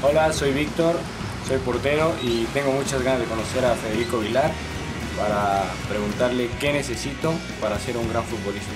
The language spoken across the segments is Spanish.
Hola, soy Víctor, soy portero y tengo muchas ganas de conocer a Federico Vilar para preguntarle qué necesito para ser un gran futbolista.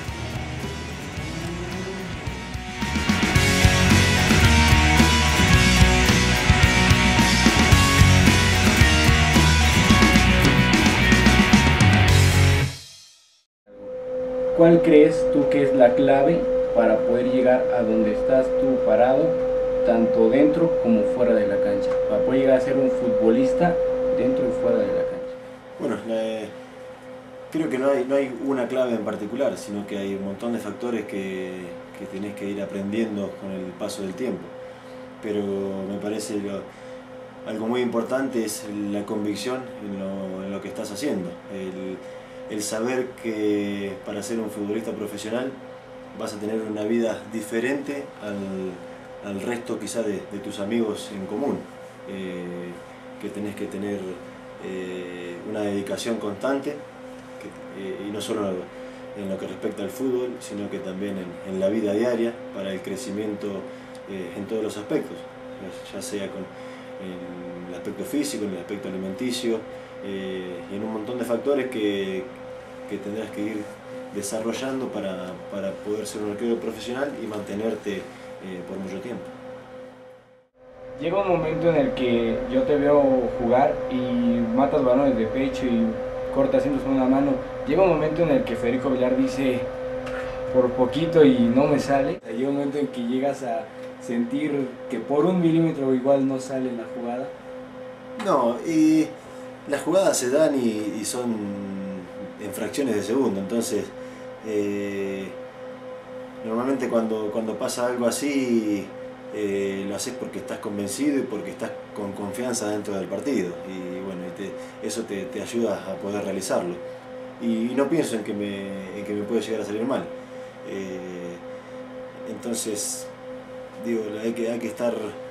¿Cuál crees tú que es la clave para poder llegar a donde estás tú parado, tanto dentro como fuera de la cancha? Para poder llegar a ser un futbolista dentro y fuera de la cancha. Bueno, creo que no hay una clave en particular, sino que hay un montón de factores que tenés que ir aprendiendo con el paso del tiempo. Pero me parece algo muy importante es la convicción en lo que estás haciendo. El saber que para ser un futbolista profesional vas a tener una vida diferente al resto quizá de tus amigos en común, que tenés que tener una dedicación constante, y no solo en lo que respecta al fútbol, sino que también en la vida diaria para el crecimiento en todos los aspectos, ya sea en el aspecto físico, en el aspecto alimenticio, y en un montón de factores que tendrás que ir desarrollando para poder ser un arquero profesional y mantenerte por mucho tiempo. Llega un momento en el que yo te veo jugar y matas balones de pecho y cortas centros con una mano. Llega un momento en el que Federico Vilar dice, por poquito y no me sale. Llega un momento en que llegas a sentir que por 1 milímetro igual no sale la jugada. No, y las jugadas se dan y son en fracciones de segundo, entonces normalmente cuando pasa algo así lo haces porque estás convencido y porque estás con confianza dentro del partido, y bueno, eso te ayuda a poder realizarlo, y no pienso en que me puede llegar a salir mal. Entonces digo, hay que estar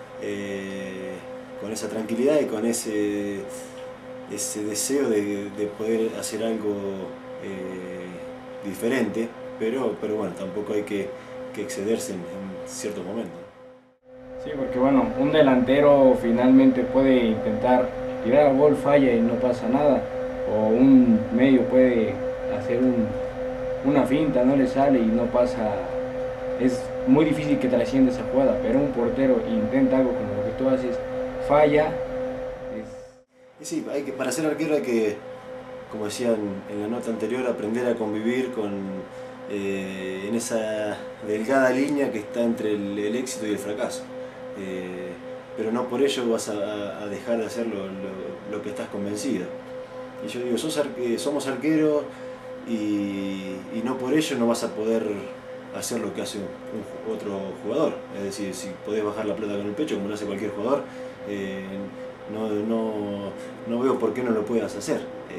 con esa tranquilidad y con ese deseo de poder hacer algo diferente, pero bueno, tampoco hay que excederse en ciertos momentos. Sí, porque bueno, un delantero finalmente puede intentar tirar al gol, falla y no pasa nada, o un medio puede hacer una finta, no le sale y no pasa. Es muy difícil que trascienda esa jugada, pero un portero intenta algo como lo que tú haces, falla. Sí, para ser arquero hay que, como decía en la nota anterior, aprender a convivir en esa delgada línea que está entre el éxito y el fracaso. Pero no por ello vas a dejar de hacer lo que estás convencido. Y yo digo, somos arqueros y no por ello no vas a poder hacer lo que hace otro jugador. Es decir, si podés bajar la pelota con el pecho como lo hace cualquier jugador, no veo por qué no lo puedas hacer.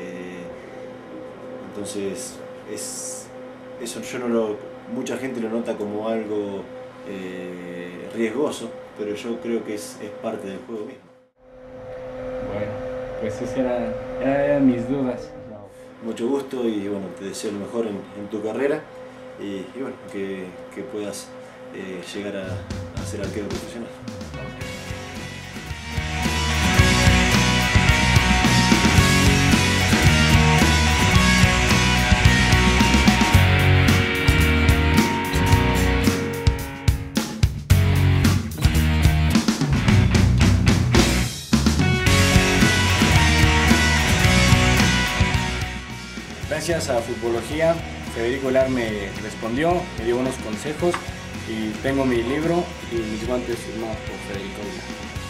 Entonces, eso mucha gente lo nota como algo riesgoso, pero yo creo que es parte del juego mismo. Bueno, pues esas eran mis dudas. Mucho gusto y bueno, te deseo lo mejor en tu carrera, y bueno, que puedas llegar a ser arquero profesional. Gracias a Futbología, Federico Vilar me respondió, me dio unos consejos y tengo mi libro y mis guantes firmados por Federico Vilar.